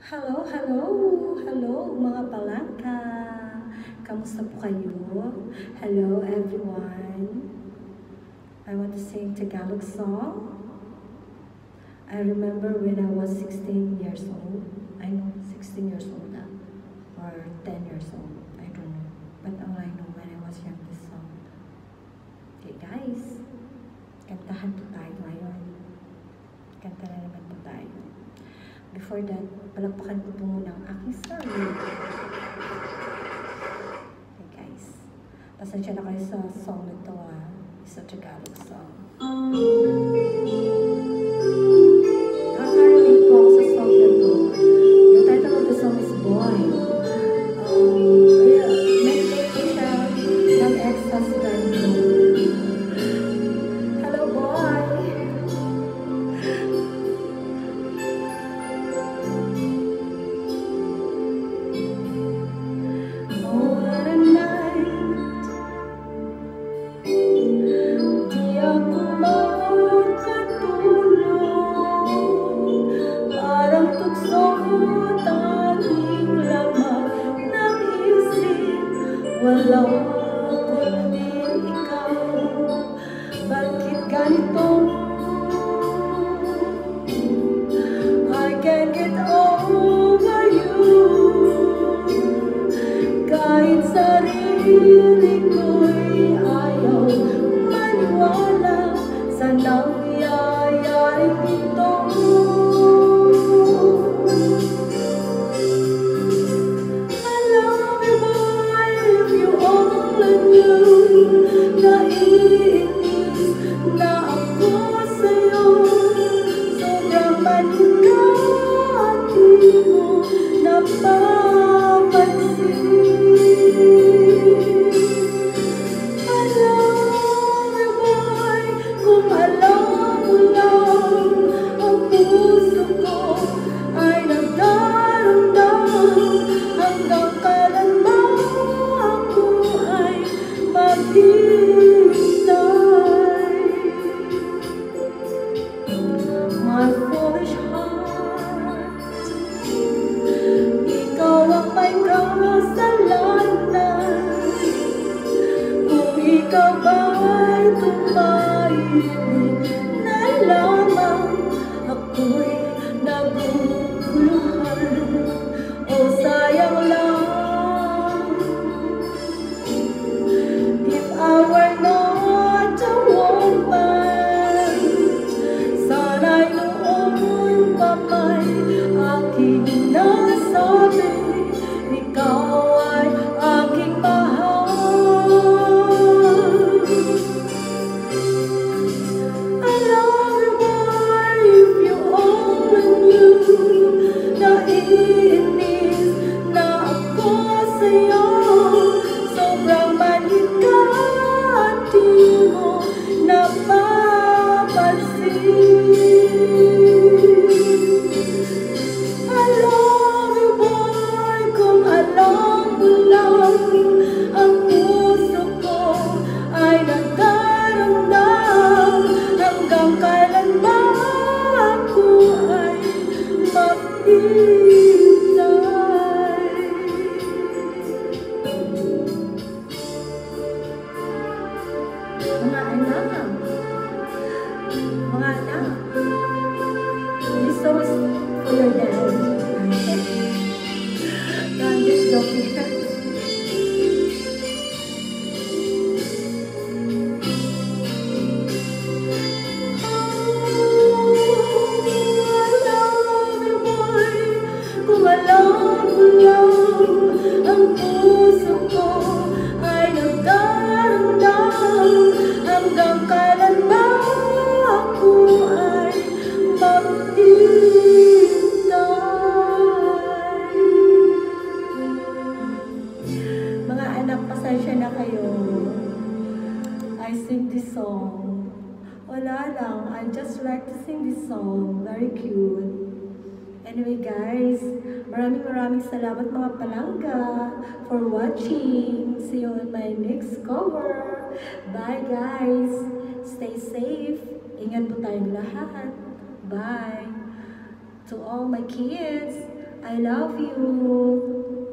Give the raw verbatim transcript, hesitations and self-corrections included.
Hello, hello, hello mga palangka. Kamusta po kayo? Hello everyone. I want to sing Tagalog song. I remember when I was sixteen years old. I know sixteen years old na. Or ten years old. I don't know. But all I know when I was young this song. Okay guys, kantahan po tayo ngayon. Kanta na naman po tayo. Before that, palakpakan ko po muna ang aking sarili. Okay guys, pasensya na kayo sa song na ito ah. It's a Tagalog song. Nakaka-relate po ako sa song na ito. The title of the song is Boy. Um, yeah, Nag-play ko siya ng ex-husband ko. Hello boy! Walang kundi ikaw, bakit ganito? I can't get over you. Kahit sarili ko'y ayaw maniwala sa nangyayaring ito. Naiinis na ako sa'yo, sobrang malikati mo napapansin. Alam mo ba'y kung alam mo lang, ang puso ko ay nagdarandam, hanggang kailan ba ako ay maghihintay. My foolish heart, ikaw ang may kasalanan. Kung ikaw ba'y tumahimik na lamang, ako'y naguguluhan. O sayang lang, if I were not a woman, sana'y noon pa may aking nasabi, ikaw ay aking mahal. I love you boy, if you only knew, naiinis na ako sa'yo, sobrang malikati mo napapansin. I love you boy, kung alam mo lang, ang puso ko ay nagdarandam, hanggang kailan ba ako ay maghihintay. Mga anak, mga anak, this song is for your dad. No, I'm just joking. Kung alam mo lang, ang puso ko ay nagdarandam, hanggang kailan ba ako ay maghihintay. Mga anak, pasensya na kayo. I sing this song. Wala lang, I just like to sing this song. Very cute. Anyway guys, maraming maraming salamat mga palangga for watching. See you on my next cover. Bye guys. Stay safe. Ingat po tayong lahat. Bye. To all my kids, I love you.